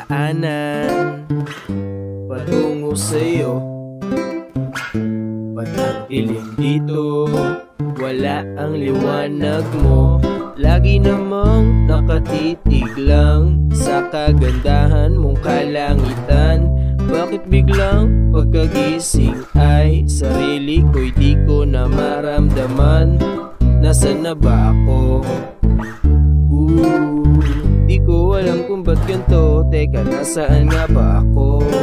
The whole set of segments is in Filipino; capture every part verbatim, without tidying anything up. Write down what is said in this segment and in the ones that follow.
daanan patungo sa'yo. Ba't ang ilim dito? Wala ang liwanag mo. Lagi namang nakatitig lang sa kagandahan mong kalangitan. Bakit biglang pagkagising ay sarili ko'y di ko na maramdaman? Nasaan na ba ako? Ooh, di ko alam kung ba't ganito. Teka, nasaan nga ba ako?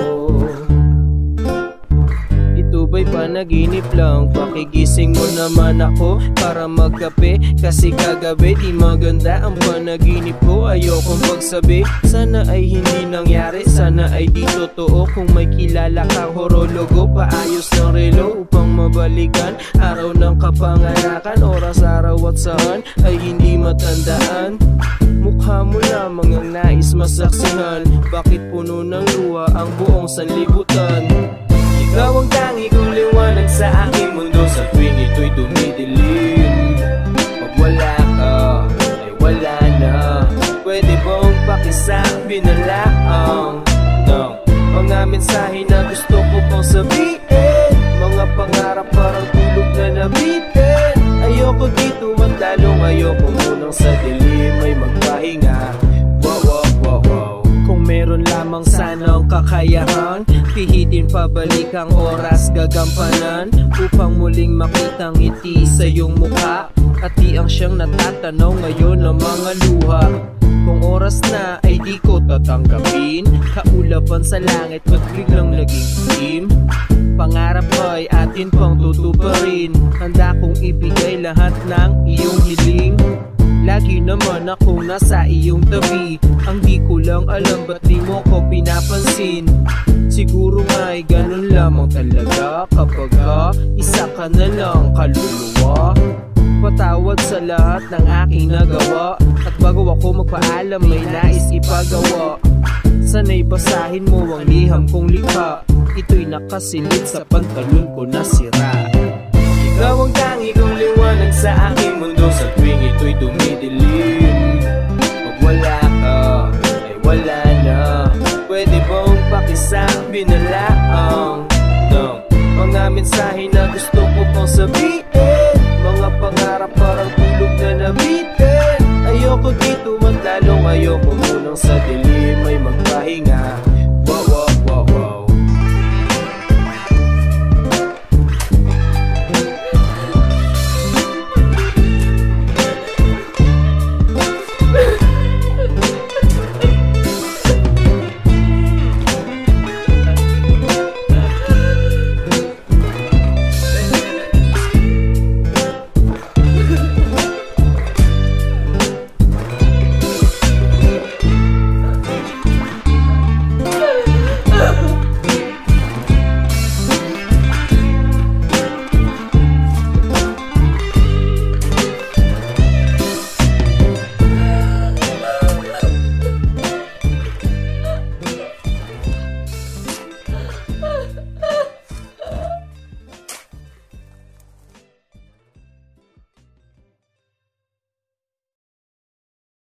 Ito ba'y panaginip lang? Pakigising mo naman ako para magkape. Kasi kagabi di maganda ang panaginip ko. Ayokong pagsabi, sana ay hindi nangyari. Sana ay di totoo. Kung may kilala kang horologo, paayos ng relo upang mabalikan araw ng kapanganakan. Oras, araw at saan ay hindi matandaan. Mukha mo lamang ang nais masaksihan. Bakit puno ng luha ang buong sanlibutan? Ikaw ang tangi kong liwanag sa aking mundo. Sa tuwing ito'y dumidilim, pag wala ka, ay wala na. Pwede bang pakisabi na lang no? Mga mensahe na gusto ko pang sabihin, mga pangarap parang tulog na nabitin. Ayoko dito magtalong, ayoko munang sa dilim ay magpahinga. Wow, wow, wow, wow. Kung meron lamang sanang kakayahan, pihitin pabalik ang oras gagampanan upang muling makitang ngiti sa iyong mukha. At di ang siyang natatanaw ngayon ng mga luha. Kung oras na ay di ko tatanggapin, kaulapan sa langit ba't biglang naging itim? Pangarap ay atin pang tutuparin. Handa kong ibigay lahat ng iyong hiling. Lagi naman akong nasa iyong tabi. Ang di ko lang alam ba't di mo ko pinapansin. Siguro nga'y ganun lamang talaga kapag ka isa ka na lang kaluluwa. Patawad sa lahat ng aking nagawa. At bago ako magpaalam may nais ipagawa. Sana'y basahin mo ang liham kong likha. Ito'y nakasilid sa pantalon ko na sira. Ikaw ang tangi kong liwanag sa aking mundo. Sa tuwing ito'y dumidilim, pag wala ka, ay wala na. Pwede bang pakisabi na lang no? Mga mensahe na gusto